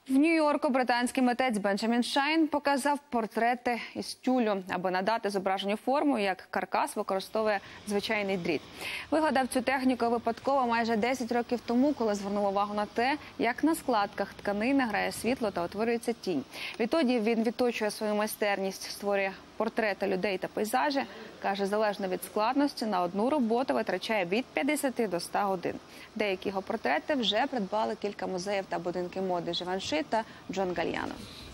В Нью-Йорку британський митець Бенджамін Шайн показав портрети із тюлю. Аби надати зображенню форму, як каркас використовує звичайний дріт. Вигадав цю техніку випадково майже 10 років тому, коли звернув увагу на те, як на складках тканини грає світло та утворюється тінь. Відтоді він відточує свою майстерність, створює портрети людей та пейзажі. Каже, залежно від складності, на одну роботу витрачає від 50 до 100 годин. Деякі його портрети вже придбали кілька музеїв та будинки моди Живанши та Джон Гальяно.